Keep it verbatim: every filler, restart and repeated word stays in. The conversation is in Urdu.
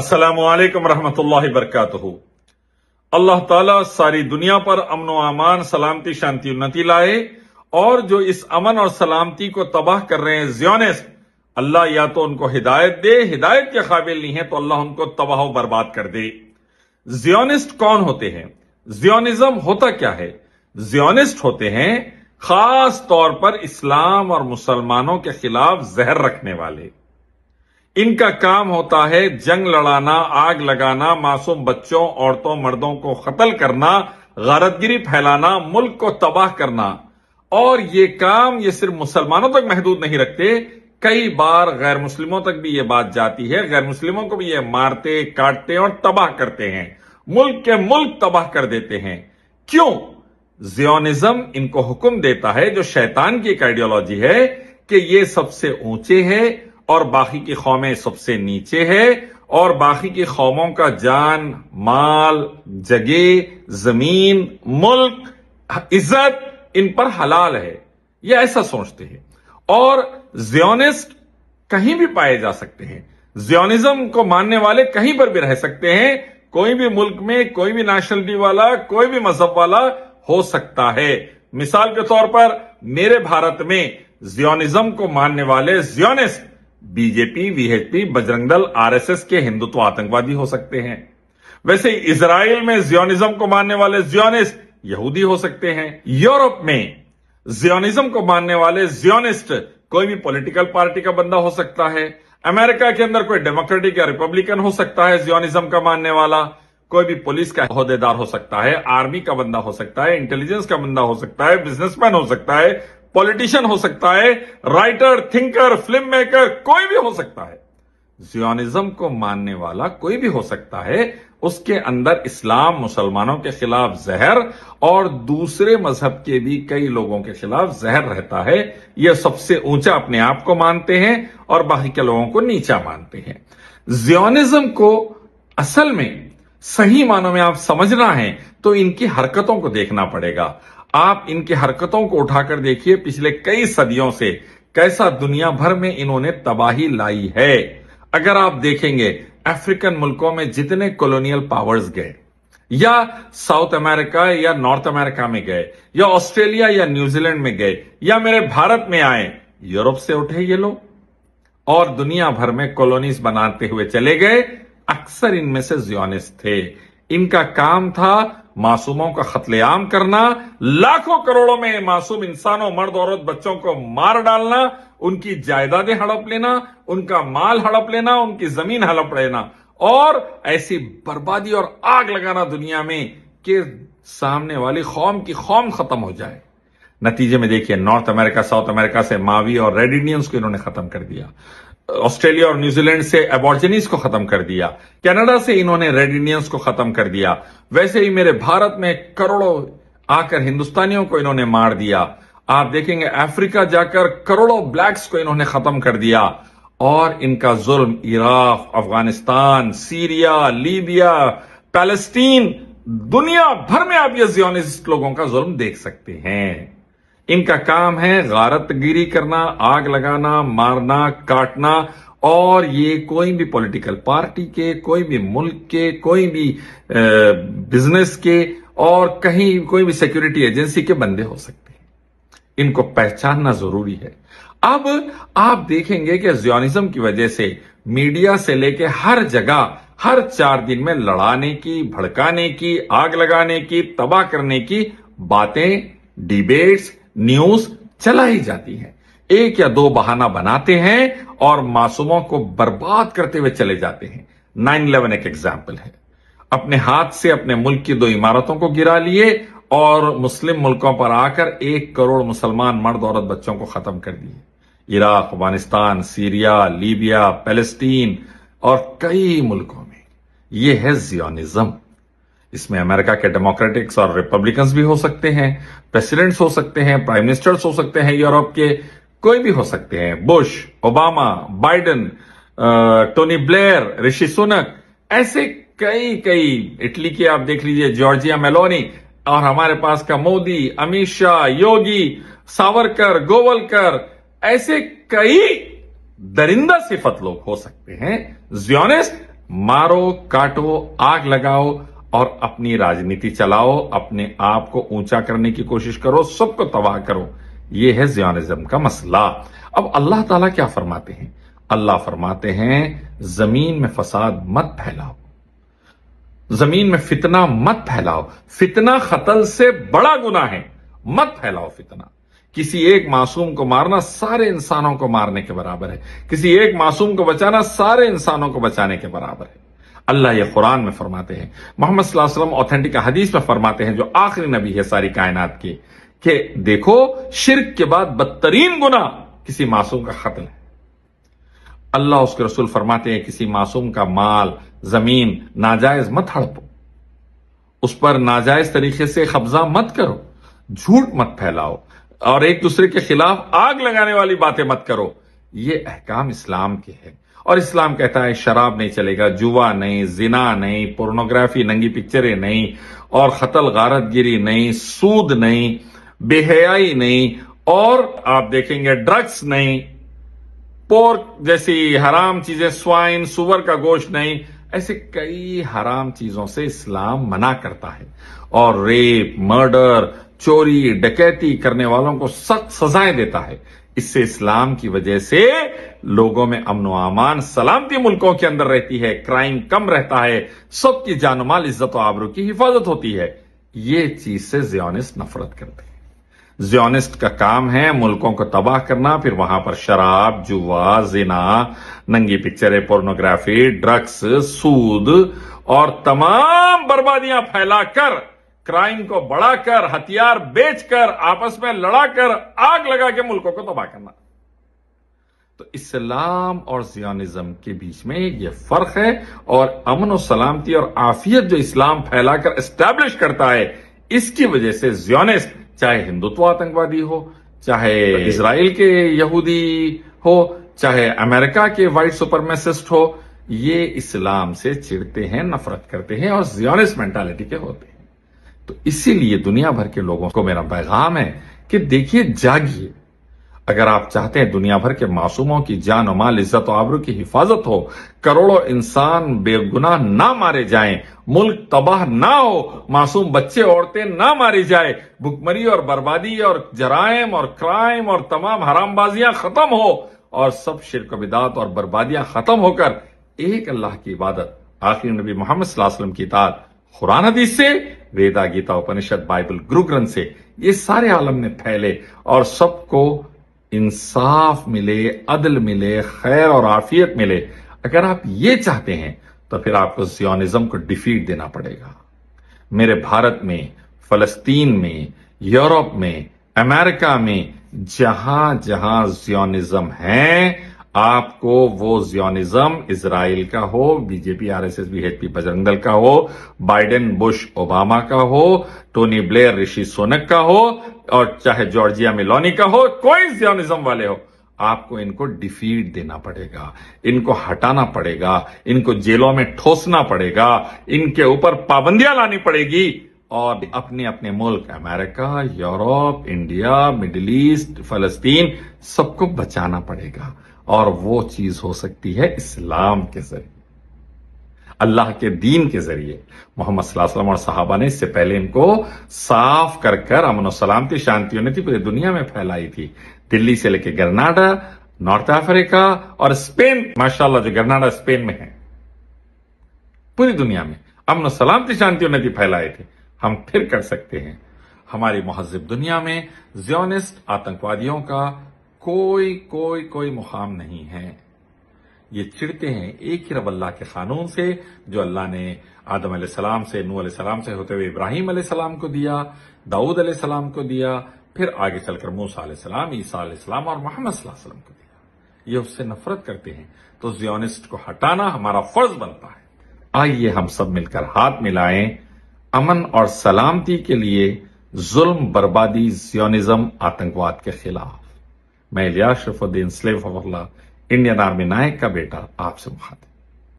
السلام علیکم ورحمۃ اللہ وبرکاتہ۔ اللہ تعالیٰ ساری دنیا پر امن و امان، سلامتی، شانتی انتی لائے، اور جو اس امن اور سلامتی کو تباہ کر رہے ہیں زیونسٹ، اللہ یا تو ان کو ہدایت دے، ہدایت کے قابل نہیں ہے تو اللہ ان کو تباہ و برباد کر دے۔ زیونسٹ کون ہوتے ہیں؟ زیونزم ہوتا کیا ہے؟ زیونسٹ ہوتے ہیں خاص طور پر اسلام اور مسلمانوں کے خلاف زہر رکھنے والے۔ ان کا کام ہوتا ہے جنگ لڑانا، آگ لگانا، معصوم بچوں، عورتوں، مردوں کو قتل کرنا، غارت گری پھیلانا، ملک کو تباہ کرنا۔ اور یہ کام یہ صرف مسلمانوں تک محدود نہیں رکھتے، کئی بار غیر مسلموں تک بھی یہ بات جاتی ہے، غیر مسلموں کو بھی یہ مارتے، کاٹتے اور تباہ کرتے ہیں، ملک کے ملک تباہ کر دیتے ہیں۔ کیوں؟ زیونزم ان کو حکم دیتا ہے، جو شیطان کی ایک آئیڈیالوجی ہے، کہ یہ سب سے اونچے ہے اور باقی کی قومیں سب سے نیچے ہے، اور باقی کی قوموں کا جان، مال، جگہ، زمین، ملک، عزت ان پر حلال ہے۔ یہ ایسا سوچتے ہیں، اور زیونسٹ کہیں بھی پائے جا سکتے ہیں۔ زیونزم کو ماننے والے کہیں پر بھی رہ سکتے ہیں، کوئی بھی ملک میں کوئی بھی نیشنلٹی والا، کوئی بھی مذہب والا ہو سکتا ہے۔ مثال کے طور پر میرے بھارت میں زیونزم کو ماننے والے Zionist B J P, V H P, Bajrang Dal, R S S کے ہندوتو آتنکوادی ہو سکتے ہیں۔ ویسے اسرائیل میں زیونزم کو ماننے والے زیونسٹ یہودی ہو سکتے ہیں۔ یورپ میں زیونزم کو ماننے والے زیونسٹ کوئی بھی پولیٹیکل پارٹی کا بندہ ہو سکتا ہے۔ امریکہ کے اندر کوئی ڈیموکریٹک یا ریپبلکن ہو سکتا ہے زیونزم کا ماننے والا، کوئی بھی پولیس کا عہدیدار ہو سکتا ہے، آرمی کا بندہ ہو سکتا ہے، انٹیلیجنس کا بندہ ہو سکتا ہے، بزنس مین ہو سکتا ہے، پولیٹیشین ہو سکتا ہے، رائٹر، تھنکر، فلم میکر، کوئی بھی ہو سکتا ہے۔ زیونزم کو ماننے والا کوئی بھی ہو سکتا ہے، اس کے اندر اسلام، مسلمانوں کے خلاف زہر اور دوسرے مذہب کے بھی کئی لوگوں کے خلاف زہر رہتا ہے۔ یہ سب سے اونچا اپنے آپ کو مانتے ہیں اور باقی کے لوگوں کو نیچا مانتے ہیں۔ زیونزم کو اصل میں صحیح معنوں میں آپ سمجھنا ہے تو ان کی حرکتوں کو دیکھنا پڑے گا۔ آپ ان کی حرکتوں کو اٹھا کر دیکھیے، پچھلے کئی صدیوں سے کیسا دنیا بھر میں انہوں نے تباہی لائی ہے۔ اگر آپ دیکھیں گے افریقن ملکوں میں جتنے کولونیل پاورز گئے، یا ساؤتھ امریکہ یا نارتھ امریکہ میں گئے، یا آسٹریلیا یا نیوزی لینڈ میں گئے، یا میرے بھارت میں آئے، یورپ سے اٹھے یہ لوگ اور دنیا بھر میں کالونیز بناتے ہوئے چلے گئے۔ اکثر ان میں سے زیونسٹ تھے۔ ان کا کام تھا معصوموں کا قتل عام کرنا، لاکھوں کروڑوں میں معصوم انسانوں، مرد، عورت، بچوں کو مار ڈالنا، ان کی جائیدادیں ہڑپ لینا، ان کا مال ہڑپ لینا، ان کی زمین ہڑپ لینا، اور ایسی بربادی اور آگ لگانا دنیا میں کہ سامنے والی قوم کی قوم ختم ہو جائے۔ نتیجے میں دیکھیے، نارتھ امریکہ، ساؤتھ امریکہ سے ماوی اور ریڈ انڈینز کو انہوں نے ختم کر دیا، آسٹریلیا اور نیوزی لینڈ سے ایبورجنیز کو ختم کر دیا، کینیڈا سے انہوں نے ریڈ انڈینز کو ختم کر دیا، ویسے ہی میرے بھارت میں کروڑوں آ کر ہندوستانیوں کو انہوں نے مار دیا۔ آپ دیکھیں گے افریقہ جا کر کروڑوں بلیکس کو انہوں نے ختم کر دیا، اور ان کا ظلم Iraq, Afghanistan, Syria, Libya, Palestine, دنیا بھر میں آپ یہ زیونسٹ لوگوں کا ظلم دیکھ سکتے ہیں۔ ان کا کام ہے غارت گیری کرنا، آگ لگانا، مارنا، کاٹنا، اور یہ کوئی بھی پولیٹیکل پارٹی کے، کوئی بھی ملک کے، کوئی بھی بزنس کے، اور کہیں کوئی بھی سیکیورٹی ایجنسی کے بندے ہو سکتے ہیں۔ ان کو پہچاننا ضروری ہے۔ اب آپ دیکھیں گے کہ زیونزم کی وجہ سے میڈیا سے لے کے ہر جگہ ہر چار دن میں لڑانے کی، بھڑکانے کی، آگ لگانے کی، تباہ کرنے کی باتیں، ڈیبیٹس، نیوز چلائی جاتی ہیں۔ ایک یا دو بہانہ بناتے ہیں اور معصوموں کو برباد کرتے ہوئے چلے جاتے ہیں۔ نائن الیون ایک ایگزامپل ہے۔ اپنے ہاتھ سے اپنے ملک کی دو عمارتوں کو گرا لیے اور مسلم ملکوں پر آ کر ایک کروڑ مسلمان مرد، عورت، بچوں کو ختم کر دیے۔ Iraq, Afghanistan, Syria, Libya, Palestine اور کئی ملکوں میں۔ یہ ہے زیونزم۔ اس میں امریکہ کے ڈیموکریٹکس اور ریپبلکنز بھی ہو سکتے ہیں، پریسیڈنٹس ہو سکتے ہیں، پرائم منسٹرز ہو سکتے ہیں، یورپ کے کوئی بھی ہو سکتے ہیں، Bush, Obama, Biden, Tony Blair, Rishi Sunak, ایسے کئی کئی، اٹلی کے آپ دیکھ لیجئے جارجیا میلونی، اور ہمارے پاس کا مودی، امیت شاہ، یوگی، ساورکر، گوولکر، ایسے کئی درندہ صفت لوگ ہو سکتے ہیں۔ زیونسٹ مارو کاٹو آگ لگاؤ اور اپنی راجنیتی چلاؤ، اپنے آپ کو اونچا کرنے کی کوشش کرو، سب کو تباہ کرو۔ یہ ہے زیونزم کا مسئلہ۔ اب اللہ تعالیٰ کیا فرماتے ہیں؟ اللہ فرماتے ہیں زمین میں فساد مت پھیلاؤ، زمین میں فتنہ مت پھیلاؤ، فتنہ قتل سے بڑا گناہ ہے، مت پھیلاؤ فتنہ۔ کسی ایک معصوم کو مارنا سارے انسانوں کو مارنے کے برابر ہے، کسی ایک معصوم کو بچانا سارے انسانوں کو بچانے کے برابر ہے۔ اللہ یہ قرآن میں فرماتے ہیں، محمد صلی اللہ علیہ وسلم اوتھینٹک حدیث میں فرماتے ہیں، جو آخری نبی ہے ساری کائنات کی، کہ دیکھو شرک کے بعد بدترین گناہ کسی معصوم کا قتل ہے۔ اللہ اس کے رسول فرماتے ہیں کسی معصوم کا مال زمین ناجائز مت ہڑپو، اس پر ناجائز طریقے سے قبضہ مت کرو، جھوٹ مت پھیلاؤ اور ایک دوسرے کے خلاف آگ لگانے والی باتیں مت کرو۔ یہ احکام اسلام کے ہیں، اور اسلام کہتا ہے شراب نہیں چلے گا، جوا نہیں، زنا نہیں، پورنوگرافی ننگی پکچریں نہیں، اور قتل غارت گیری نہیں، سود نہیں، بے حیائی نہیں، اور آپ دیکھیں گے ڈرگس نہیں، پورک جیسی حرام چیزیں، سوائن سور کا گوشت نہیں، ایسے کئی حرام چیزوں سے اسلام منع کرتا ہے، اور ریپ، مرڈر، چوری ڈکیتی کرنے والوں کو سخت سزائیں دیتا ہے۔ اس سے اسلام کی وجہ سے لوگوں میں امن و امان، سلامتی ملکوں کے اندر رہتی ہے، کرائم کم رہتا ہے، سب کی جان و مال، عزت و آبرو کی حفاظت ہوتی ہے۔ یہ چیز سے زیونسٹ نفرت کرتے ہیں۔ زیونسٹ کا کام ہے ملکوں کو تباہ کرنا، پھر وہاں پر شراب، جوا، زنا، ننگی پکچریں، پورنوگرافی، ڈرگس، سود اور تمام بربادیاں پھیلا کر، کرائم کو بڑھا کر، ہتھیار بیچ کر، آپس میں لڑا کر، آگ لگا کے ملکوں کو تباہ کرنا۔ تو اسلام اور زیونزم کے بیچ میں یہ فرق ہے، اور امن و سلامتی اور عافیت جو اسلام پھیلا کر اسٹیبلش کرتا ہے، اس کی وجہ سے زیونسٹ، چاہے ہندوتو آتنکوادی ہو، چاہے اسرائیل کے یہودی ہو، چاہے امریکہ کے وائٹ سپرمیسسٹ ہو، یہ اسلام سے چڑھتے ہیں، نفرت کرتے ہیں اور زیونسٹ مینٹالٹی کے ہوتے ہیں۔ تو اسی لیے دنیا بھر کے لوگوں کو میرا پیغام ہے کہ دیکھیے، جاگیے۔ اگر آپ چاہتے ہیں دنیا بھر کے معصوموں کی جان و مال، عزت و آبرو کی حفاظت ہو، کروڑوں انسان بے گناہ نہ مارے جائیں، ملک تباہ نہ ہو، معصوم بچے عورتیں نہ ماری جائے، بھکمری اور بربادی اور جرائم اور کرائم اور تمام حرام بازیاں ختم ہو، اور سب شرک و بدعت اور بربادیاں ختم ہو کر ایک اللہ کی عبادت، آخری نبی محمد صلی اللہ علیہ وسلم کی اطاعت، قرآن حدیث سے، ویدا، گیتا، اپنشد، بائبل، گرو گرنتھ سے یہ سارے عالم میں پھیلے، اور سب کو انصاف ملے، عدل ملے، خیر اور عافیت ملے۔ اگر آپ یہ چاہتے ہیں تو پھر آپ کو زیونزم کو ڈیفیٹ دینا پڑے گا۔ میرے بھارت میں، فلسطین میں، یورپ میں، امریکہ میں، جہاں جہاں زیونزم ہے، آپ کو وہ زیونزم اسرائیل کا ہو، B J P, R S S, B H P, Bajrang Dal کا ہو، بائیڈن، بش، اوباما کا ہو، ٹونی بلیئر، رشی سونک کا ہو، اور چاہے جارجیا میلونی کا ہو، کوئی زیونزم والے ہو، آپ کو ان کو ڈیفیٹ دینا پڑے گا، ان کو ہٹانا پڑے گا، ان کو جیلوں میں ٹھوسنا پڑے گا، ان کے اوپر پابندیاں لانی پڑے گی، اور اپنے اپنے ملک، America, Europe, India, Middle East, فلسطین، سب کو بچانا پڑے گا، اور وہ چیز ہو سکتی ہے اسلام کے ذریعے، اللہ کے دین کے ذریعے۔ محمد صلی اللہ علیہ وسلم اور صحابہ نے اس سے پہلے ان کو صاف کر کر امن و سلامتی، شانتی انتی پوری دنیا میں پھیلائی تھی، دلی سے لے کے گرناڈا، نارتھ افریقہ اور اسپین، ماشاءاللہ جو گرناڈا اسپین میں ہے، پوری دنیا میں امن و سلامتی، شانتی انتی پھیلائے تھے۔ ہم پھر کر سکتے ہیں۔ ہماری مہذب دنیا میں زیونسٹ آتنکوادیوں کا کوئی کوئی کوئی مقام نہیں ہے۔ یہ چڑھتے ہیں ایک ہی رب اللہ کے قانون سے، جو اللہ نے آدم علیہ السلام سے، نوح علیہ السلام سے ہوتے ہوئے ابراہیم علیہ السلام کو دیا، داؤد علیہ السلام کو دیا، پھر آگے چل کر موسیٰ علیہ السلام، عیسیٰ علیہ السلام اور محمد صلی اللہ علیہ وسلم کو دیا۔ یہ اس سے نفرت کرتے ہیں، تو زیونسٹ کو ہٹانا ہمارا فرض بنتا ہے۔ آئیے ہم سب مل کر ہاتھ ملائیں امن اور سلامتی کے لیے، ظلم، بربادی، زیونزم، آتنکواد کے خلاف۔ میں Ilyas Sharfuddin, slave of اللہ، انڈین آرمی نائک کا بیٹا، آپ سے مخاطب۔